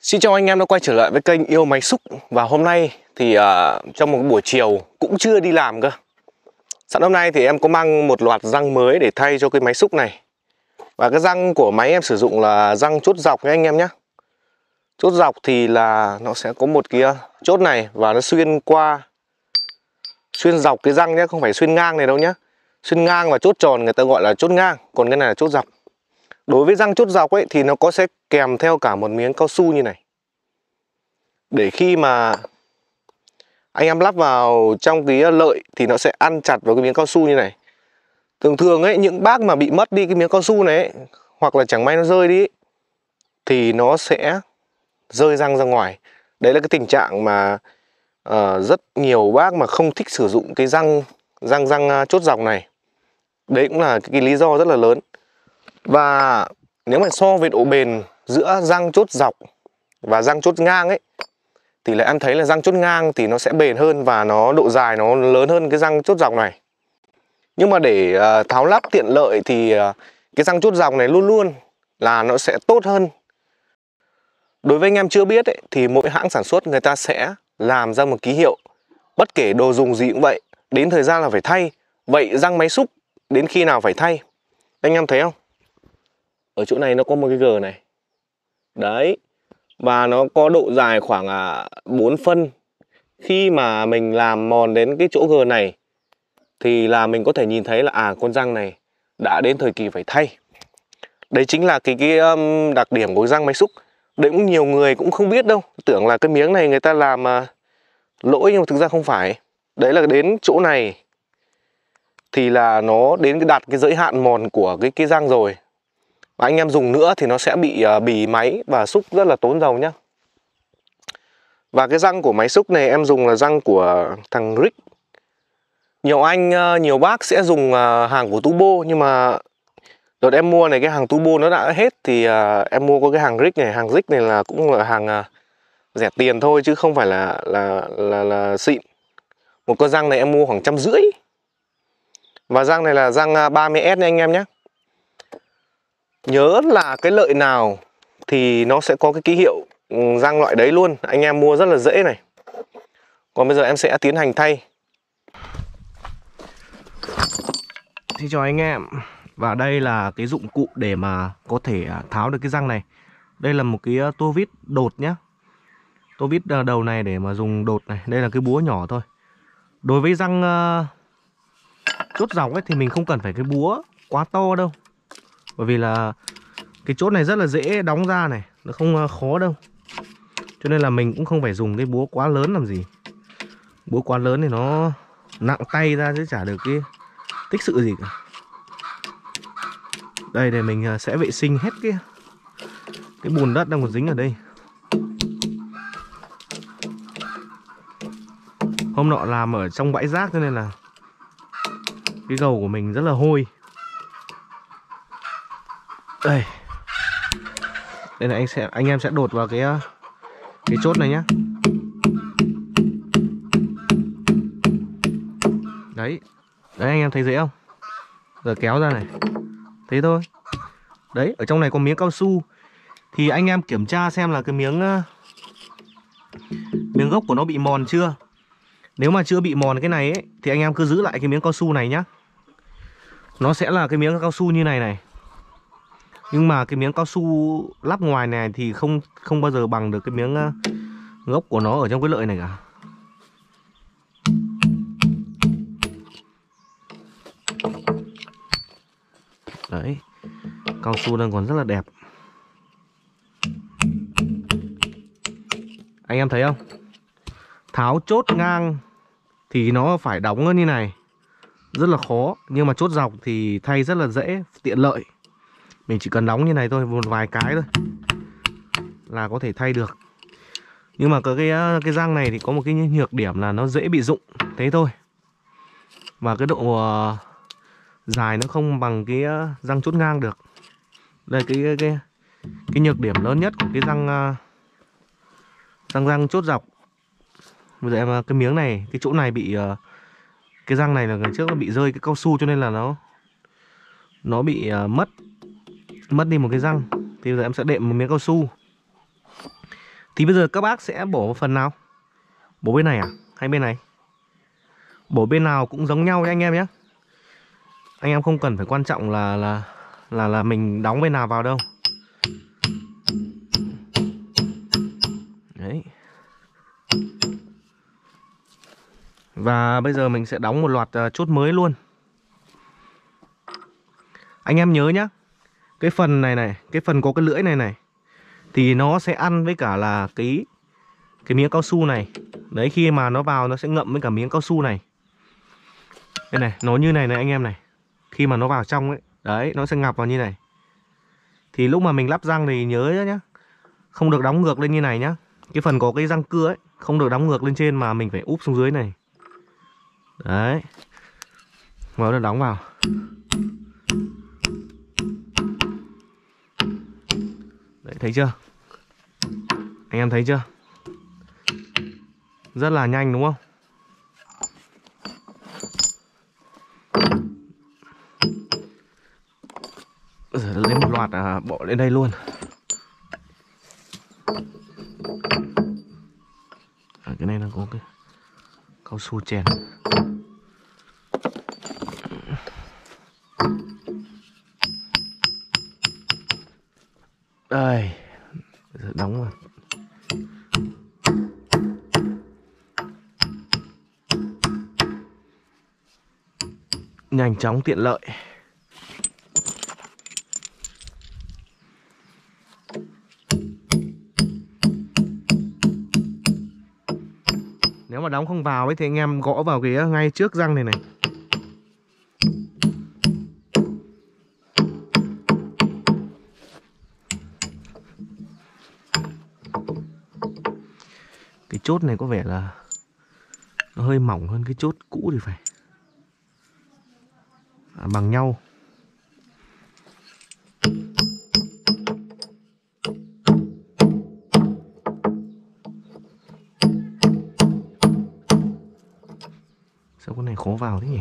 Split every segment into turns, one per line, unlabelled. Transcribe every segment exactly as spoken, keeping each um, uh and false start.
Xin chào anh em đã quay trở lại với kênh Yêu Máy Xúc. Và hôm nay thì uh, trong một buổi chiều cũng chưa đi làm cơ. Sẵn hôm nay thì em có mang một loạt răng mới để thay cho cái máy xúc này. Và cái răng của máy em sử dụng là răng chốt dọc nha anh em nhé. Chốt dọc thì là nó sẽ có một cái chốt này và nó xuyên qua, xuyên dọc cái răng nhé, không phải xuyên ngang này đâu nhé. Xuyên ngang và chốt tròn người ta gọi là chốt ngang, còn cái này là chốt dọc. Đối với răng chốt dọc ấy thì nó có sẽ kèm theo cả một miếng cao su như này. Để khi mà anh em lắp vào trong cái lợi thì nó sẽ ăn chặt vào cái miếng cao su như này. Thường thường ấy, những bác mà bị mất đi cái miếng cao su này ấy, hoặc là chẳng may nó rơi đi ấy, thì nó sẽ rơi răng ra ngoài. Đấy là cái tình trạng mà uh, rất nhiều bác mà không thích sử dụng cái răng răng răng chốt dọc này. Đấy cũng là cái, cái lý do rất là lớn. Và nếu mà so với độ bền giữa răng chốt dọc và răng chốt ngang ấy, thì lại em thấy là răng chốt ngang thì nó sẽ bền hơn và nó độ dài nó lớn hơn cái răng chốt dọc này. Nhưng mà để uh, tháo lắp tiện lợi thì uh, cái răng chốt dọc này luôn luôn là nó sẽ tốt hơn. Đối với anh em chưa biết ấy, thì mỗi hãng sản xuất người ta sẽ làm ra một ký hiệu. Bất kể đồ dùng gì cũng vậy, đến thời gian là phải thay. Vậy răng máy xúc đến khi nào phải thay? Anh em thấy không? Ở chỗ này nó có một cái gờ này. Đấy. Và nó có độ dài khoảng bốn phân. Khi mà mình làm mòn đến cái chỗ gờ này thì là mình có thể nhìn thấy là à con răng này đã đến thời kỳ phải thay. Đấy chính là cái, cái um, đặc điểm của răng máy xúc. Đấy cũng nhiều người cũng không biết đâu. Tưởng là cái miếng này người ta làm uh, lỗi nhưng mà thực ra không phải. Đấy là đến chỗ này thì là nó đến cái đạt cái giới hạn mòn của cái, cái răng rồi. Và anh em dùng nữa thì nó sẽ bị uh, bì máy và xúc rất là tốn dầu nhá. Và cái răng của máy xúc này em dùng là răng của thằng Rick. Nhiều anh, uh, nhiều bác sẽ dùng uh, hàng của Turbo. Nhưng mà đợt em mua này cái hàng Turbo nó đã hết. Thì uh, em mua có cái hàng Rick này. Hàng Rick này là cũng là hàng uh, rẻ tiền thôi chứ không phải là, là, là, là xịn. Một con răng này em mua khoảng trăm rưỡi. Và răng này là răng uh, ba mươi S nha anh em nhé. Nhớ là cái lợi nào thì nó sẽ có cái ký hiệu răng loại đấy luôn. Anh em mua rất là dễ này. Còn bây giờ em sẽ tiến hành thay. Xin chào anh em. Và đây là cái dụng cụ để mà có thể tháo được cái răng này. Đây là một cái tua vít đột nhá. Tua vít đầu này để mà dùng đột này. Đây là cái búa nhỏ thôi. Đối với răng uh, chốt dọc ấy thì mình không cần phải cái búa quá to đâu. Bởi vì là cái chốt này rất là dễ đóng ra này. Nó không khó đâu. Cho nên là mình cũng không phải dùng cái búa quá lớn làm gì. Búa quá lớn thì nó nặng tay ra chứ chả được cái tích sự gì cả. Đây để mình sẽ vệ sinh hết cái Cái bùn đất đang còn dính ở đây. Hôm nọ làm ở trong bãi rác cho nên là cái gầu của mình rất là hôi. Đây. Đây là anh sẽ anh em sẽ đột vào cái cái chốt này nhá. Đấy. Đấy anh em thấy dễ không? Giờ kéo ra này. Thế thôi. Đấy, ở trong này có miếng cao su. Thì anh em kiểm tra xem là cái miếng miếng gốc của nó bị mòn chưa. Nếu mà chưa bị mòn cái này ấy, thì anh em cứ giữ lại cái miếng cao su này nhá. Nó sẽ là cái miếng cao su như này này. Nhưng mà cái miếng cao su lắp ngoài này thì không không bao giờ bằng được cái miếng gốc của nó ở trong cái lợi này cả. Đấy. Cao su đang còn rất là đẹp. Anh em thấy không? Tháo chốt ngang thì nó phải đóng như này. Rất là khó. Nhưng mà chốt dọc thì thay rất là dễ, tiện lợi. Mình chỉ cần đóng như này thôi, một vài cái thôi là có thể thay được. Nhưng mà cái, cái răng này thì có một cái nhược điểm là nó dễ bị rụng. Thế thôi. Và cái độ uh, dài nó không bằng cái uh, răng chốt ngang được. Đây cái cái cái, cái nhược điểm lớn nhất của cái răng uh, răng răng chốt dọc. Bây giờ em cái miếng này, cái chỗ này bị uh, cái răng này là ngày trước nó bị rơi cái cao su cho nên là nó nó bị uh, mất mất đi một cái răng. Thì bây giờ em sẽ đệm một miếng cao su. Thì bây giờ các bác sẽ bổ phần nào? Bổ bên này à? Hay bên này? Bổ bên nào cũng giống nhau nhé anh em nhé. Anh em không cần phải quan trọng là là là là mình đóng bên nào vào đâu. Đấy. Và bây giờ mình sẽ đóng một loạt chốt mới luôn. Anh em nhớ nhá, cái phần này này, cái phần có cái lưỡi này này thì nó sẽ ăn với cả là cái cái miếng cao su này. Đấy, khi mà nó vào nó sẽ ngậm với cả miếng cao su này. Đây này, nó như này này anh em này. Khi mà nó vào trong ấy, đấy, nó sẽ ngập vào như này. Thì lúc mà mình lắp răng thì nhớ nhá, không được đóng ngược lên như này nhá. Cái phần có cái răng cưa ấy, không được đóng ngược lên trên mà mình phải úp xuống dưới này. Đấy. Và nó đóng vào. Đấy, thấy chưa? Anh em thấy chưa? Rất là nhanh đúng không? Giờ lấy một loạt à, bỏ lên đây luôn. À, cái này nó có cái cao su chèn. Đây, giờ đóng vào. Nhanh chóng tiện lợi. Nếu mà đóng không vào ấy thì anh em gõ vào cái ngay trước răng này này. Cái chốt này có vẻ là nó hơi mỏng hơn cái chốt cũ thì phải. À, bằng nhau. Sao con này khó vào thế nhỉ?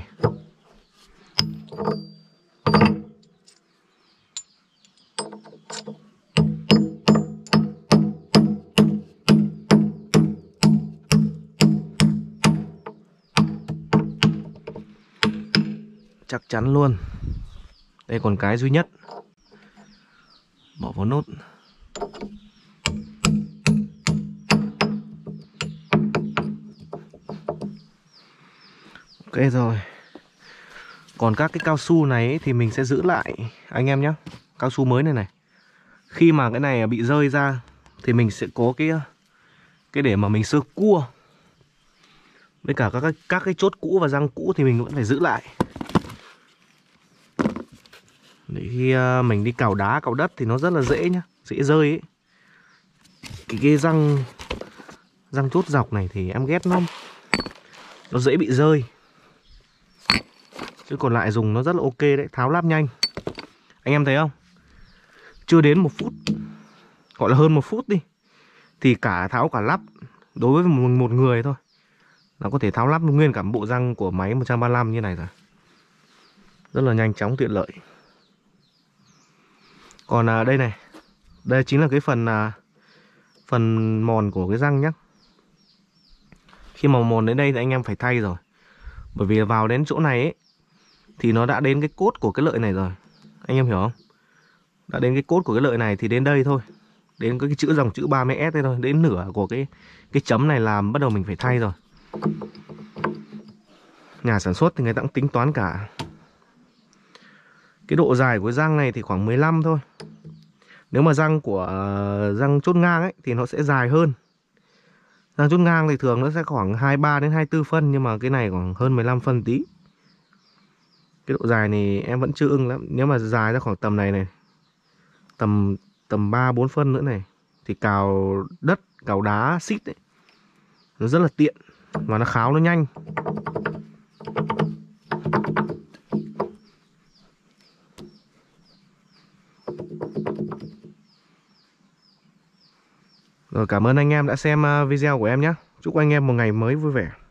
Chắc chắn luôn. Đây còn cái duy nhất. Bỏ vào nốt. Ok rồi. Còn các cái cao su này ấy, thì mình sẽ giữ lại anh em nhé. Cao su mới này này. Khi mà cái này bị rơi ra thì mình sẽ có cái cái để mà mình sơ cua. Với cả các cái, các cái chốt cũ và răng cũ thì mình vẫn phải giữ lại. Để khi mình đi cào đá, cào đất thì nó rất là dễ nhá, dễ rơi ấy. Cái, cái răng răng chốt dọc này thì em ghét nó nó dễ bị rơi. Chứ còn lại dùng nó rất là ok đấy, tháo lắp nhanh. Anh em thấy không? Chưa đến một phút, gọi là hơn một phút đi, thì cả tháo cả lắp đối với một, một người thôi là có thể tháo lắp nguyên cả bộ răng của máy một trăm ba mươi lăm như này rồi. Rất là nhanh chóng tiện lợi. Còn à, đây này, đây chính là cái phần à, phần mòn của cái răng nhá. Khi mà mòn đến đây thì anh em phải thay rồi. Bởi vì vào đến chỗ này ấy, thì nó đã đến cái cốt của cái lợi này rồi. Anh em hiểu không? Đã đến cái cốt của cái lợi này thì đến đây thôi. Đến cái chữ dòng chữ ba mươi S đây thôi. Đến nửa của cái cái chấm này làm bắt đầu mình phải thay rồi. Nhà sản xuất thì người ta cũng tính toán cả. Cái độ dài của răng này thì khoảng mười lăm thôi. Nếu mà răng của uh, răng chốt ngang ấy thì nó sẽ dài hơn. Răng chốt ngang thì thường nó sẽ khoảng hai mươi ba đến hai mươi tư phân, nhưng mà cái này khoảng hơn mười lăm phân tí. Cái độ dài này em vẫn chưa ưng lắm. Nếu mà dài ra khoảng tầm này này, tầm tầm ba bốn phân nữa này, thì cào đất, cào đá, xít ấy, nó rất là tiện và nó kháo nó nhanh. Rồi, cảm ơn anh em đã xem video của em nhé. Chúc anh em một ngày mới vui vẻ.